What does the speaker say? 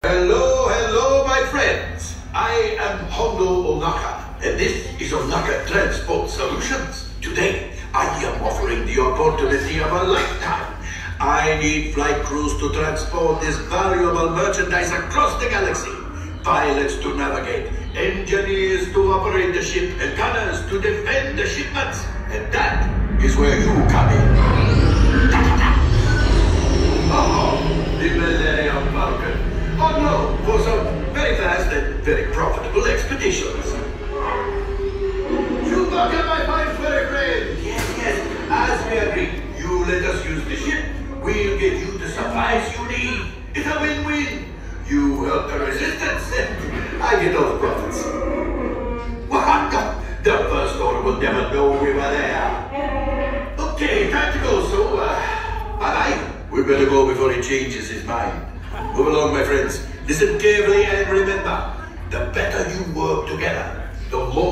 Hello, hello, my friends. I am Hondo Onaka, and this is Onaka Transport Solutions. Today, I am offering the opportunity of a lifetime. I need flight crews to transport this valuable merchandise across the galaxy. Pilots to navigate, engineers to operate the ship, and gunners to defend the shipments. And that is where you come in. Oh, the Millennium Falcon. Oh no, for some very fast and very profitable expeditions. Chewbacca, my fine furry friend. Yes, as we agreed, you let us use the ship. We'll get you the supplies you need. It's a win-win. You help the resistance, and I get all the profits. The First Order will never know we were there. Okay, time to go, so, bye-bye. We better go before he changes his mind. Move along, my friends. Listen carefully and remember, the better you work together, the more